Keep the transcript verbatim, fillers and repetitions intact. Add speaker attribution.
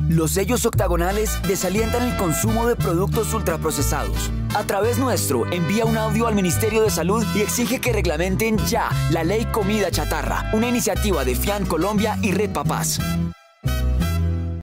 Speaker 1: Los sellos octagonales desalientan el consumo de productos ultraprocesados. A través nuestro, envía un audio al Ministerio de Salud y exige que reglamenten ya la Ley Comida Chatarra, una iniciativa de FIAN Colombia y Red Papás.